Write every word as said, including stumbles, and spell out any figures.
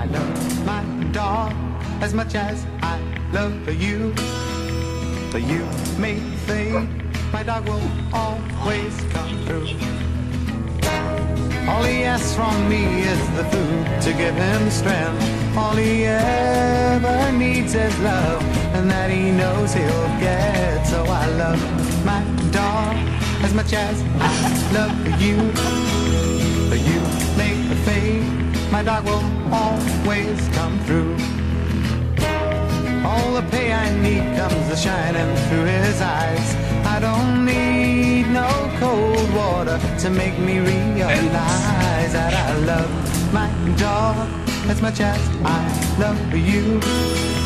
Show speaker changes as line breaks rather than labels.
I love my dog as much as I love you. But you may think my dog will always come through. All he asks from me is the food to give him strength. All he ever needs is love, and that he knows he'll get. So I love my dog as much as I love you. But you make the fade, my dog will always come through. All the pay I need comes a shining through his eyes. I don't need no cold water to make me realize that I love my dog as much as I love you.